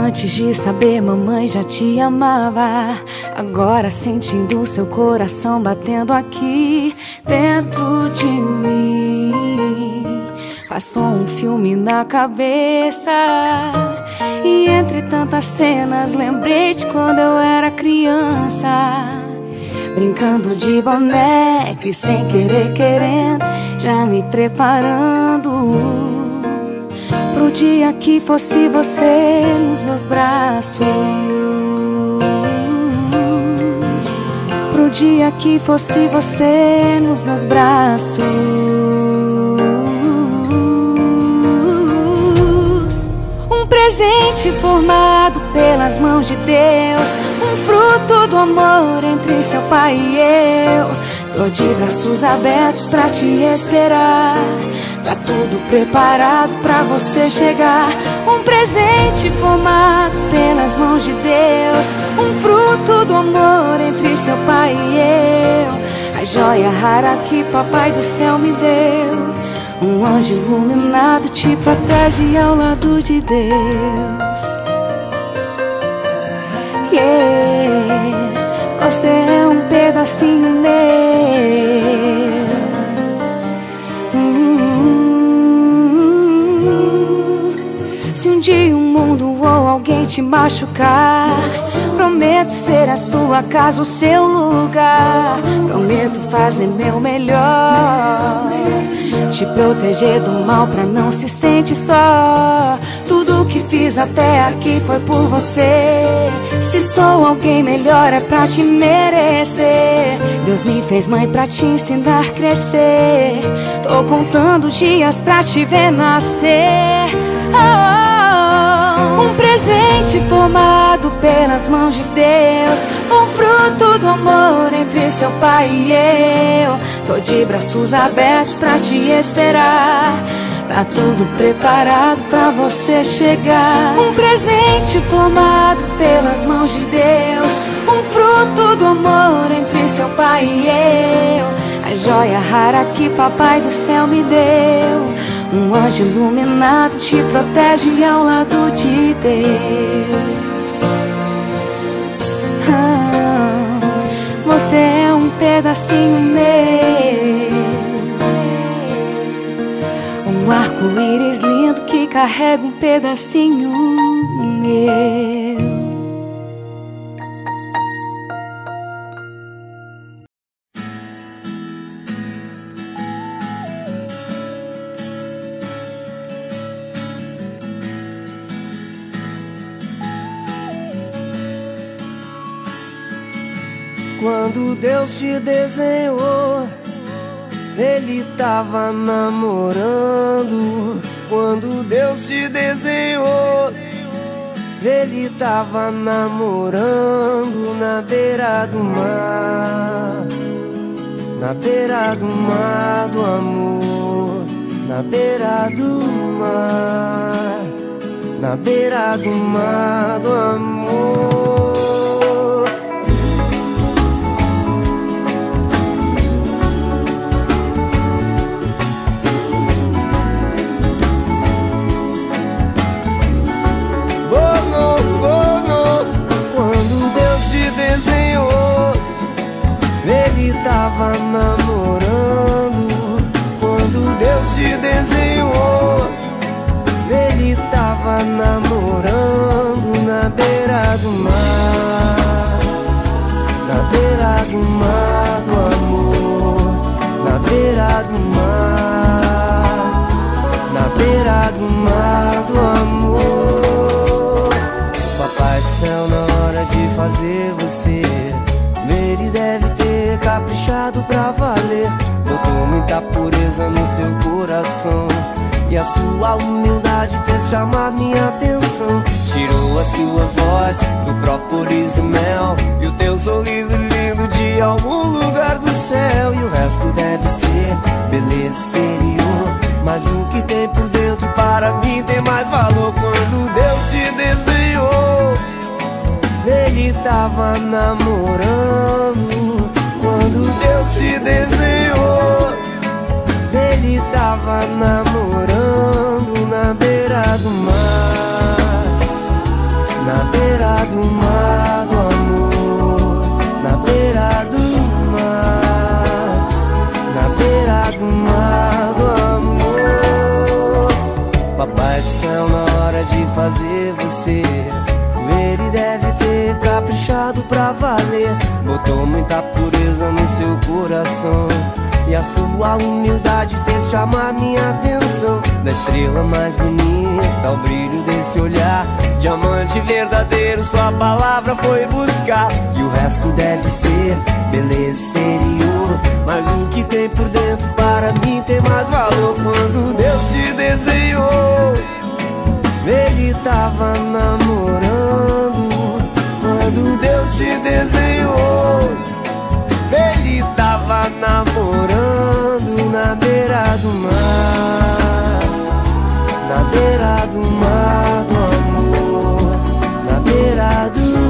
Antes de saber, mamãe já te amava. Agora sentindo seu coração batendo aqui dentro de mim. Passou um filme na cabeça e entre tantas cenas lembrei de quando eu era criança, brincando de boneca e sem querer querendo, já me preparando pro dia que fosse você nos meus braços. Pro dia que fosse você nos meus braços. Um presente formado pelas mãos de Deus, um fruto do amor entre seu pai e eu. Tô de braços abertos pra te esperar, tá tudo preparado pra você chegar. Um presente formado pelas mãos de Deus, um fruto do amor entre seu pai e eu. A joia rara que papai do céu me deu, um anjo iluminado te protege ao lado de Deus. Yeah, você é um pedacinho meu. Se um dia o mundo ou alguém te machucar, prometo ser a sua casa, o seu lugar. Prometo fazer meu melhor, te proteger do mal pra não se sentir só. Tudo que fiz até aqui foi por você. Se sou alguém melhor é pra te merecer. Deus me fez mãe pra te ensinar a crescer. Tô contando os dias pra te ver nascer. Um presente formado pelas mãos de Deus, um fruto do amor entre seu pai e eu. Tô de braços abertos pra te esperar, tá tudo preparado pra você chegar. Um presente formado pelas mãos de Deus, um fruto do amor entre seu pai e eu. A joia rara que papai do céu me deu, um anjo iluminado te protege ao lado de Deus. Você é um pedacinho meu, um arco-íris lindo que carrega um pedacinho meu. Quando Deus te desenhou, Ele tava namorando. Quando Deus te desenhou, Ele tava namorando na beira do mar. Na beira do mar do amor, na beira do mar, na beira do mar do amor. Ele tava namorando. Quando Deus te desenhou, Ele tava namorando na beira do mar. Na beira do mar do amor, na beira do mar, na beira do mar do amor. Papai do céu, na hora de fazer você, Ele deve ter caprichado pra valer. Botou muita pureza no seu coração e a sua humildade fez chamar minha atenção. Tirou a sua voz do própolis e mel e o teu sorriso lindo de algum lugar do céu. E o resto deve ser beleza exterior, mas o que tem por dentro para mim tem mais valor. Quando Deus te desenhou, Ele tava namorando. Quando Deus te desenhou, Ele tava namorando na beira do mar. Papai do céu, na hora de fazer você, ele deve ter caprichado pra valer. Botou muita pureza no seu coração, e a sua humildade fez chamar minha atenção. Da estrela mais bonita ao brilho desse olhar, diamante verdadeiro sua palavra foi buscar. E o resto deve ser beleza exterior, mas o que tem por dentro para mim tem mais valor. Quando Deus te desenhou, ele tava namorando. Quando Deus te desenhou, ele tava namorando na beira do mar, na beira do mar do amor, na beira do